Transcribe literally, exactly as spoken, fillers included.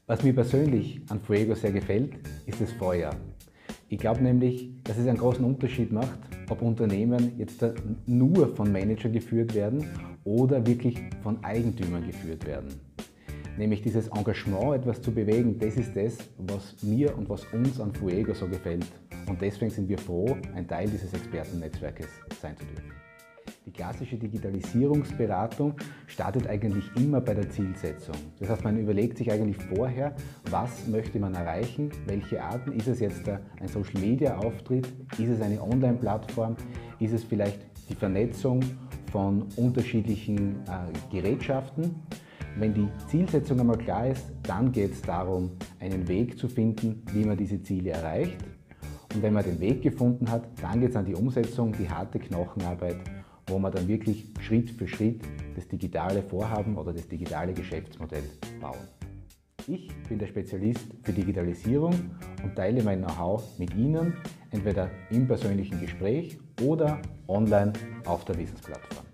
Was mir persönlich an Fuego sehr gefällt, ist das Feuer. Ich glaube nämlich, dass es einen großen Unterschied macht, ob Unternehmen jetzt nur von Managern geführt werden oder wirklich von Eigentümern geführt werden. Nämlich dieses Engagement, etwas zu bewegen, das ist das, was mir und was uns an Fuego so gefällt. Und deswegen sind wir froh, ein Teil dieses Expertennetzwerkes sein zu dürfen. Die klassische Digitalisierungsberatung startet eigentlich immer bei der Zielsetzung. Das heißt, man überlegt sich eigentlich vorher, was möchte man erreichen, welche Arten, ist es jetzt ein Social-Media-Auftritt, ist es eine Online-Plattform, ist es vielleicht die Vernetzung von unterschiedlichen äh, Gerätschaften. Wenn die Zielsetzung einmal klar ist, dann geht es darum, einen Weg zu finden, wie man diese Ziele erreicht. Und wenn man den Weg gefunden hat, dann geht es an die Umsetzung, die harte Knochenarbeit, wo man dann wirklich Schritt für Schritt das digitale Vorhaben oder das digitale Geschäftsmodell bauen. Ich bin der Spezialist für Digitalisierung und teile mein Know-how mit Ihnen, entweder im persönlichen Gespräch oder online auf der Wissensplattform.